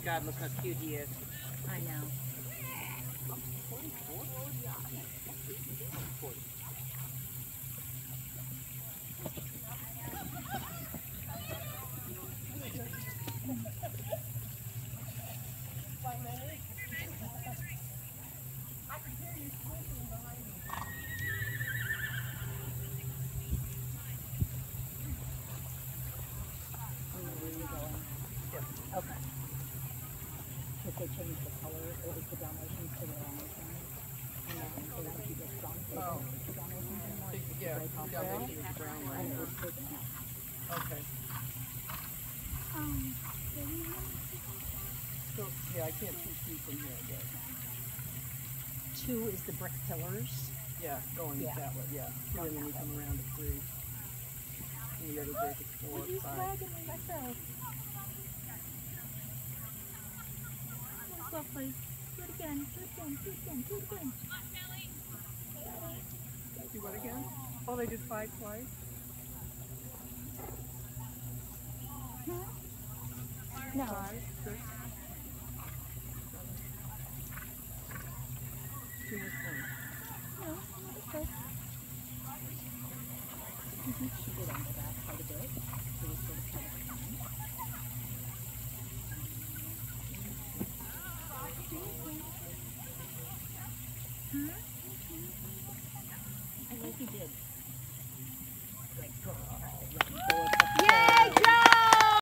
God, look how cute he is. I know. Where are you going? Okay. If they change the color, or if the Dalmatians to the Dalmatians, and then they want you to get strong, they don't want the Dalmatians anymore, it's just the Yeah, gray cocktail, Dalmatian is brown right and it now. was taken out. Okay. So, yeah, I can't see two from here, I guess. 2 is the brick pillars. Yeah, going Yeah. that way, yeah. Two, and then you come around to 3. And the other brick is 4, 5. Swagging me myself. Lovely. Do it again, do it again, do it again, do it again. Do what again? Oh, they did 5 twice? No. 5, 6.